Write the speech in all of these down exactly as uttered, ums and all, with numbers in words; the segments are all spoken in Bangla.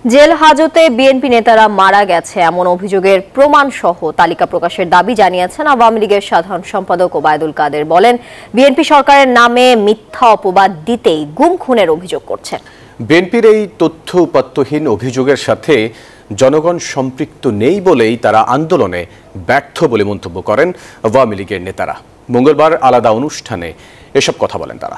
জেল হাজতে বিএনপি নেতারা মারা গেছে এমন অভিযোগের প্রমাণ সহ তালিকা প্রকাশের দাবি জানিয়েছেন আওয়ামী লীগের সাধারণ সম্পাদক ওবায়দুল কাদের। বলেন, বিএনপি সরকারের নামে মিথ্যা অপবাদ দিতেই গুম খুনের অভিযোগ করছে। বিএনপির এই তথ্য উপাত্তহীন অভিযোগের সাথে জনগণ সম্পৃক্ত নেই বলেই তারা আন্দোলনে ব্যর্থ বলে মন্তব্য করেন আওয়ামী লীগের নেতারা। মঙ্গলবার আলাদা অনুষ্ঠানে এসব কথা বলেন তারা।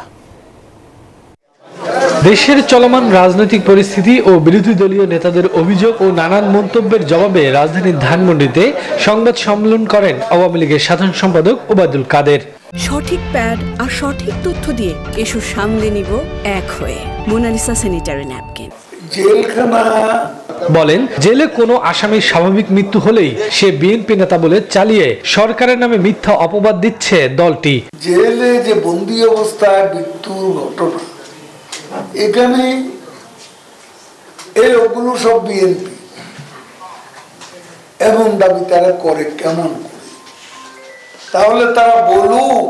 দেশের চলমান রাজনৈতিক পরিস্থিতি ও বিরোধী দলীয় নেতাদের অভিযোগ ও নানান মন্তব্যের জবাবে রাজধানীর ধানমন্ডিতে সংবাদ সম্মেলন করেন আওয়ামী লীগের সাধারণ সম্পাদক ওবায়দুল কাদের। সঠিক প্যাড আর সঠিক তথ্য দিয়ে এসব সামলে নিব এক হয়ে। Monalisa sanitary napkin. জেলখানা বলেন, জেলে কোনো আসামির স্বাভাবিক মৃত্যু হলেই সে বিএনপি নেতা বলে চালিয়ে সরকারের নামে মিথ্যা অপবাদ দিচ্ছে দলটি। জেলে যে বন্দী অবস্থায় মৃত্যুর ঘটনা, এখানে এই ওগুলো সব বিএনপি এবং দাবি তারা করে কেমন করে, তাহলে তারা বলুক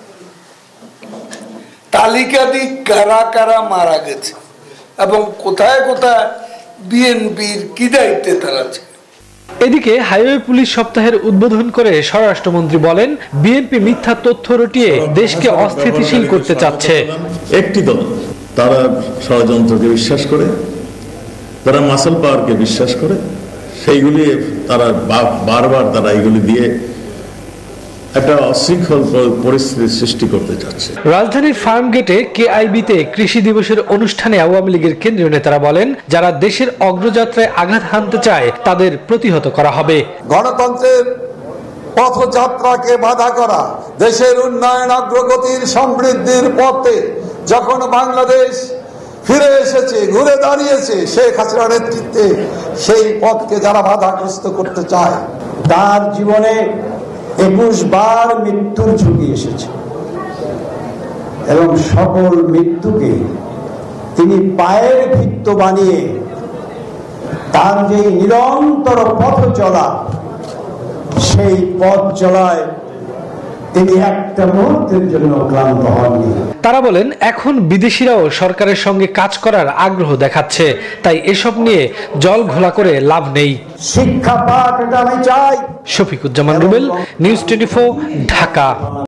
তালিকা দিক কারা কারা মারা গেছে এবং কোথায় কোথায় বিএনপির কি দায়িত্বে তারা ছিল। এদিকে হাইওয়ে পুলিশ সপ্তাহের উদ্বোধন করে স্বরাষ্ট্রমন্ত্রী বলেন, বিএনপি মিথ্যা তথ্য রটিয়ে দেশকে অস্থিতিশীল করতে চাচ্ছে। একটি দল তারা ষড়যন্ত্রকে বিশ্বাস করে, তারা মাসল পাওয়ারকে বিশ্বাস করে, সেইগুলি তারা বারবার তারা এগুলি দিয়ে একটা অশৃঙ্খল পরিস্থিতির সৃষ্টি করতে চাচ্ছে। রাজধানীর ফার্ম গেটে কেআইবিতে কৃষি দিবসের অনুষ্ঠানে আওয়ামী লীগের কেন্দ্রীয় নেতারা বলেন, যারা দেশের অগ্রযাত্রায় আঘাত হানতে চায় তাদের প্রতিহত করা হবে। গণতন্ত্রের পথযাত্রাকে বাধা করা, দেশের উন্নয়ন অগ্রগতির সমৃদ্ধির পথে যখন বাংলাদেশ ফিরে এসেছে, ঘুরে দাঁড়িয়েছে শেখ হাসিনার নেতৃত্বে, সেই পথকে যারা বাধাগ্রস্ত করতে চায়, তার জীবনে একুশ বার মৃত্যুর ঝুঁকি এসেছে এবং সকল মৃত্যুকে তিনি পায়ের ভিত্ত বানিয়ে তার যে নিরন্তর পথ চলা, সেই পথ চলায় তিনি একটা মুহূর্তের জন্য ক্লান্ত হননি। তারা বলেন, এখন বিদেশিরাও সরকারের সঙ্গে কাজ করার আগ্রহ দেখাচ্ছে, তাই এসব নিয়ে জল ঘোলা করে লাভ নেই। শিক্ষা পাক এটা আমি চাই। Shafiquzzaman Rubel, news twenty four, Dhaka.